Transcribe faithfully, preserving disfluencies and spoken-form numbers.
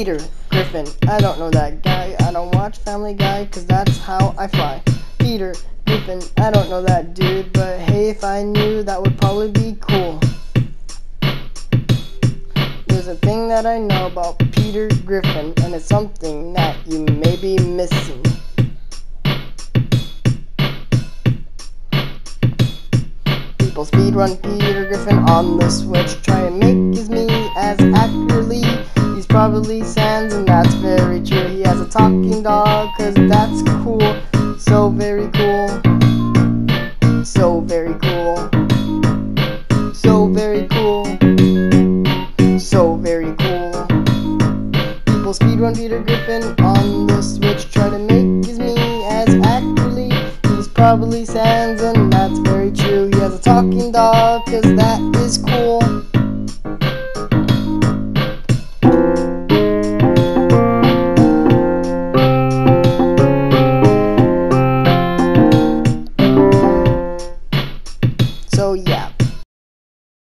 Peter Griffin, I don't know that guy. I don't watch Family Guy, cause that's how I fly. Peter Griffin, I don't know that dude, but hey, if I knew, that would probably be cool. There's a thing that I know about Peter Griffin, and it's something that you may be missing. People speedrun Peter Griffin on the Switch, try and make his me as accurately. He's probably Sans, and that's very true. He has a talking dog, cause that's cool. So very cool. So very cool. So very cool. So very cool. People speedrun Peter Griffin on the Switch, try to make his me as accurately. He's probably Sans, and that's very true. He has a talking dog, cause that is cool.